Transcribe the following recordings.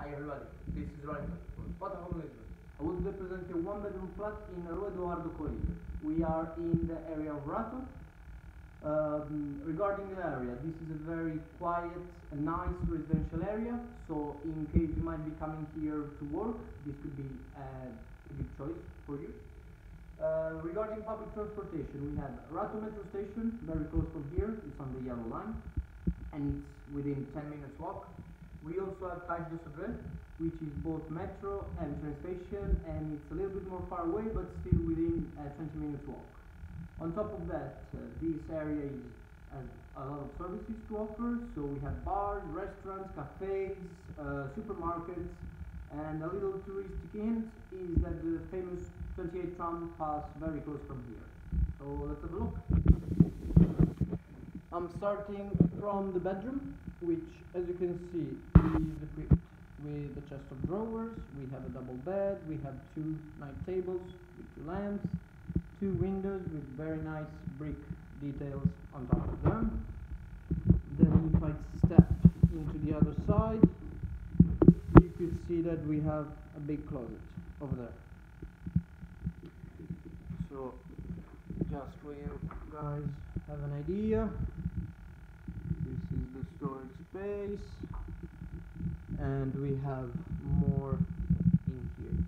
Hi everybody, this is Ronita from Spotahome Lisbon. I would represent a one-bedroom flat in Rua Eduardo Coelho. We are in the area of Rato. Regarding the area, this is a very quiet and nice residential area, so in case you might be coming here to work, this could be a good choice for you. Regarding public transportation, we have Rato metro station, very close from here, it's on the yellow line, and it's within 10 minutes walk. We also have Cais do Sodré, which is both metro and train station, and it's a little bit more far away, but still within 20 minutes walk. On top of that, this area has a lot of services to offer, so we have bars, restaurants, cafes, supermarkets, and a little touristic hint is that the famous 28 tram pass very close from here. So let's have a look. I'm starting from the bedroom, which, as you can see, is equipped with a chest of drawers. We have a double bed, we have 2 night tables with 2 lamps, 2 windows with very nice brick details on top of them. Then if I step into the other side, you could see that we have a big closet over there. So, just for you guys have an idea, this is the storage space, and we have more in here.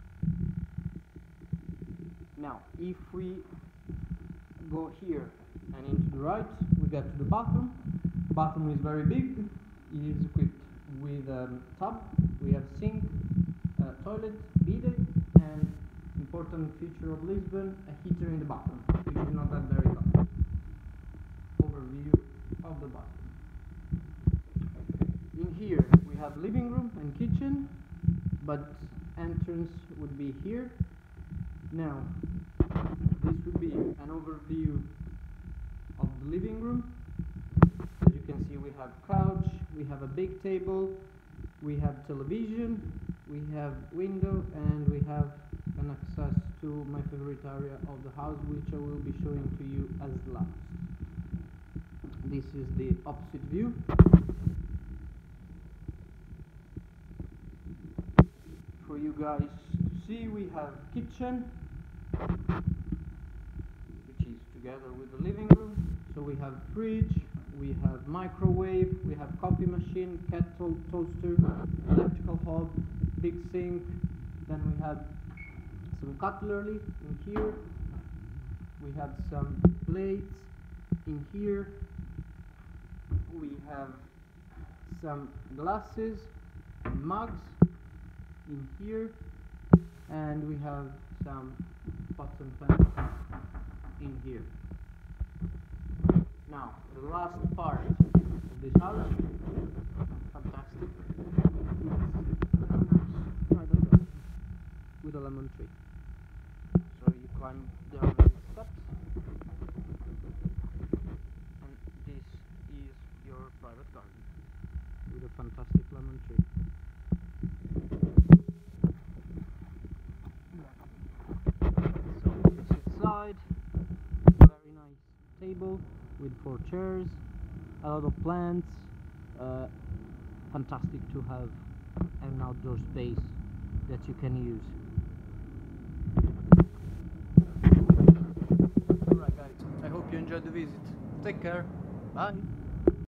Now, if we go here and into the right, we get to the bathroom. Bathroom is very big. It is equipped with a tub. We have sink, toilet, bidet, and important feature of Lisbon, a heater in the bathroom, which is not that very common. Overview of the bathroom. In here we have living room and kitchen, but entrance would be here. Now, this would be an overview of the living room. As you can see, we have couch, we have a big table, we have television, we have window, and we have an access to my favorite area of the house, which I will be showing to you as last. This is the opposite view. For you guys to see, we have kitchen, which is together with the living room. So we have fridge, we have microwave, we have coffee machine, kettle, toaster, electrical hob, big sink. Then we have some cutlery in here. We have some plates in here. We have some glasses and mugs in here, and we have some pots and pans in here. Now, the last part of this house, fantastic, private garden with a lemon tree. So you climb down the steps, and this is your private garden with a fantastic lemon tree. So you sit inside, very nice table with 4 chairs, a lot of plants, fantastic to have an outdoor space that you can use. Alright guys, I hope you enjoyed the visit. Take care, bye!